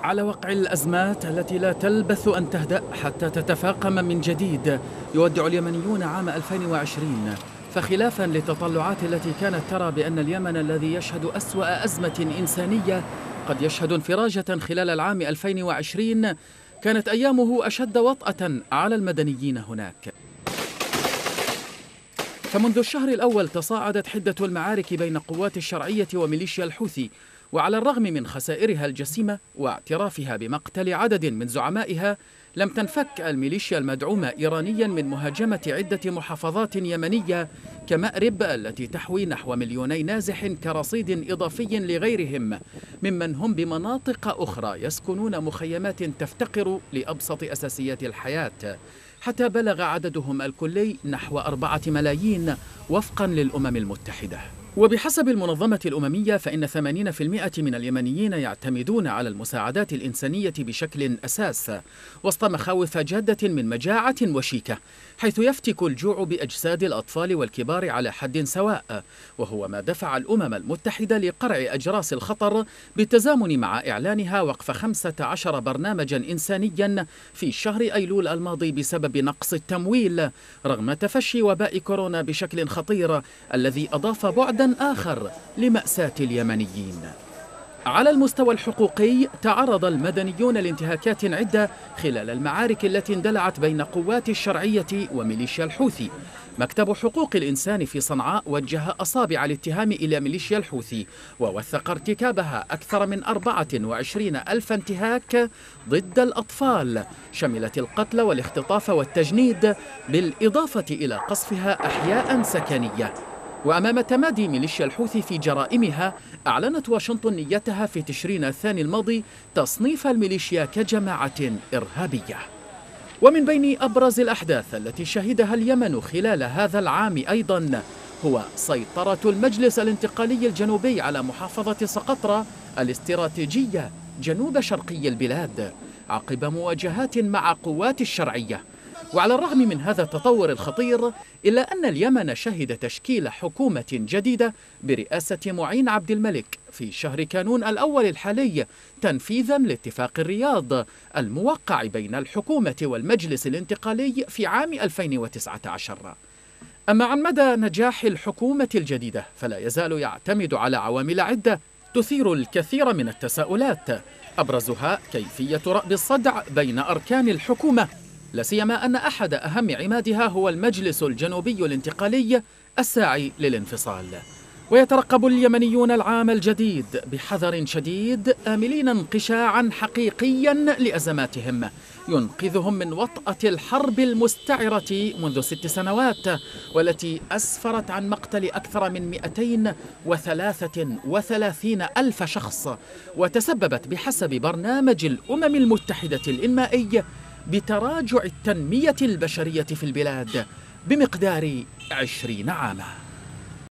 على وقع الأزمات التي لا تلبث أن تهدأ حتى تتفاقم من جديد، يودع اليمنيون عام 2020، فخلافا للتطلعات التي كانت ترى بأن اليمن الذي يشهد أسوأ أزمة إنسانية قد يشهد انفراجة خلال العام 2020، كانت أيامه أشد وطأة على المدنيين هناك. فمنذ الشهر الأول تصاعدت حدة المعارك بين قوات الشرعية وميليشيا الحوثي، وعلى الرغم من خسائرها الجسيمة واعترافها بمقتل عدد من زعمائها، لم تنفك الميليشيا المدعومة إيرانيا من مهاجمة عدة محافظات يمنية كمأرب التي تحوي نحو 2,000,000 نازح كرصيد إضافي لغيرهم ممن هم بمناطق أخرى يسكنون مخيمات تفتقر لأبسط أساسيات الحياة، حتى بلغ عددهم الكلي نحو 4 ملايين وفقا للأمم المتحدة. وبحسب المنظمة الأممية فإن 80% من اليمنيين يعتمدون على المساعدات الإنسانية بشكل أساس، وسط مخاوف جادة من مجاعة وشيكة، حيث يفتك الجوع بأجساد الأطفال والكبار على حد سواء، وهو ما دفع الأمم المتحدة لقرع أجراس الخطر بالتزامن مع إعلانها وقف 15 برنامجا إنسانيا في شهر أيلول الماضي بسبب نقص التمويل، رغم تفشي وباء كورونا بشكل خطير الذي أضاف بعدا آخر لمأساة اليمنيين. على المستوى الحقوقي تعرض المدنيون لانتهاكات عدة خلال المعارك التي اندلعت بين قوات الشرعية وميليشيا الحوثي. مكتب حقوق الإنسان في صنعاء وجه أصابع الاتهام إلى ميليشيا الحوثي، ووثق ارتكابها أكثر من 24,000 انتهاك ضد الأطفال، شملت القتل والاختطاف والتجنيد، بالإضافة إلى قصفها أحياء سكنية. وأمام تمادي ميليشيا الحوثي في جرائمها، أعلنت واشنطن نيتها في تشرين الثاني الماضي تصنيف الميليشيا كجماعة إرهابية. ومن بين أبرز الأحداث التي شهدها اليمن خلال هذا العام أيضا هو سيطرة المجلس الانتقالي الجنوبي على محافظة سقطرى الاستراتيجية جنوب شرقي البلاد عقب مواجهات مع قوات الشرعية. وعلى الرغم من هذا التطور الخطير، إلا أن اليمن شهد تشكيل حكومة جديدة برئاسة معين عبد الملك في شهر كانون الأول الحالي، تنفيذا لاتفاق الرياض الموقع بين الحكومة والمجلس الانتقالي في عام 2019. أما عن مدى نجاح الحكومة الجديدة فلا يزال يعتمد على عوامل عدة تثير الكثير من التساؤلات، أبرزها كيفية رأب الصدع بين أركان الحكومة، لا سيما أن أحد أهم عمادها هو المجلس الجنوبي الانتقالي الساعي للانفصال. ويترقب اليمنيون العام الجديد بحذر شديد، آملين انقشاعا حقيقيا لأزماتهم ينقذهم من وطأة الحرب المستعرة منذ 6 سنوات، والتي أسفرت عن مقتل أكثر من 233 ألف شخص، وتسببت بحسب برنامج الأمم المتحدة الإنمائي بتراجع التنمية البشرية في البلاد بمقدار 20 عاما.